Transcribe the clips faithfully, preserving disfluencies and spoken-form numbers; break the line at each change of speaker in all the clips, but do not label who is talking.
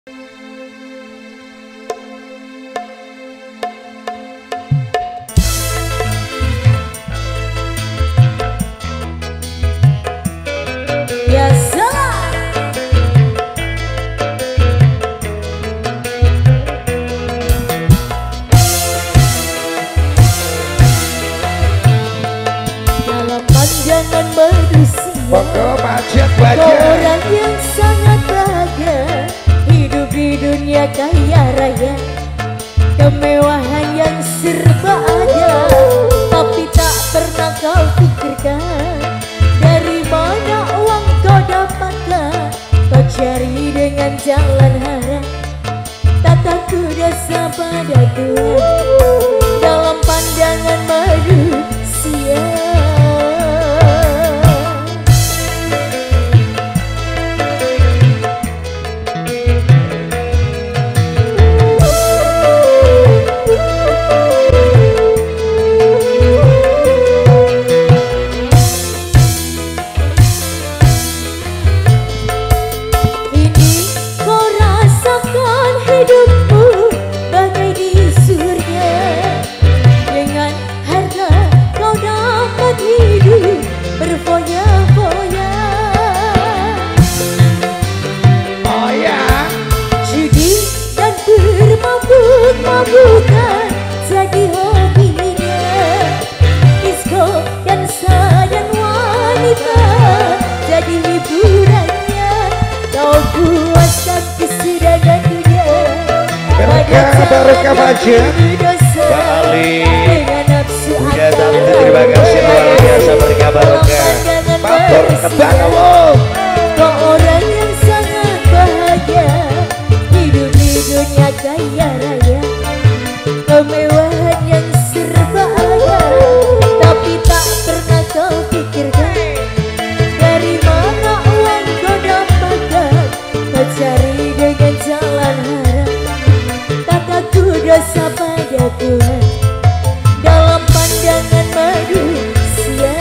Jangan manusia, kau orang yang sangat bahagia, hidup di dunia kaya raya, kemewahan yang serba ada, tapi tak pernah kau pikirkan dari mana uang kau dapatkan. Kau cari dengan jalan haram, tata kuasa pada Tuhan dalam pandangan manusia. Berfoya-foya,
oh ya,
judi dan bermabuk-mabukan jadi hobinya, disco, dansa dan wanita jadi hiburannya. Kau puaskan kesenangan dunia,
berkah berkah baca Bali. Punya tamu, terima kasih luar biasa, berkah barokah. Papor kebang kamu.
Kau orang yang sangat bahagia, hidup di dunia kaya raya, kemewahan yang serba ada, tapi tak pernah kau pikirkan dari mana uang kau dapatkan. Kau cari dengan jalan haram, tataku dosa pada Tuhan dalam pandangan manusia.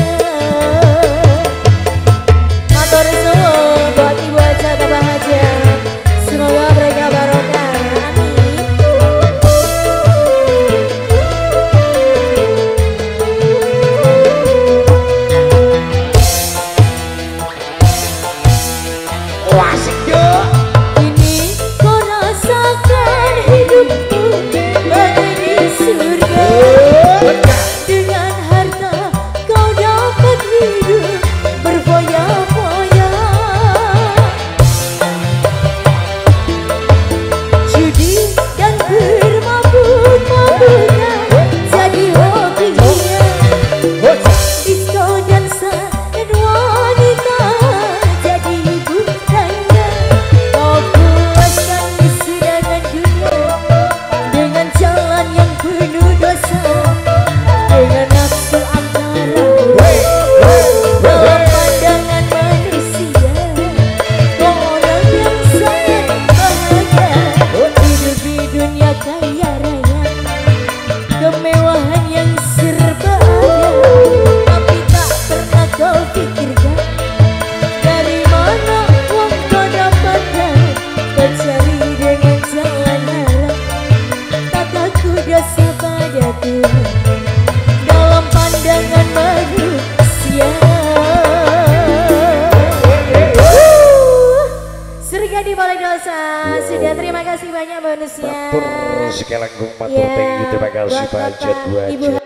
Matur suwun buat ibu aja bahagia, semoga mereka barokah.
Oh, asik yo.
Ini kau rasakan hidupmu bagai di surga. Dengan harta kau dapat hidup berfoya-foya, judi dan bermabuk-mabukan jadi hobinya, disco, dansa dan wanita jadi hiburannya. Kau puaskan kesenangan dunia dengan jalan yang penuh dosa, dengan nafsu angkara dalam pandangan manusia. Kau orang yang sangat bahagia, hidup di dunia kaya raya, kemewahan yang serba ada, tapi tak pernah kau pikirkan dari mana uang kau dapatkan. Kau cari dengan jalan haram, tataku dosa pada Tuhan dalam pandangan manusia. Surga di balik dosa. Sudah, terima kasih banyak manusia.
Matur sekali lagi, matur
Ya,
thank you, terima kasih
buat
Pak Jat
Bapak, Ibu
Wajah.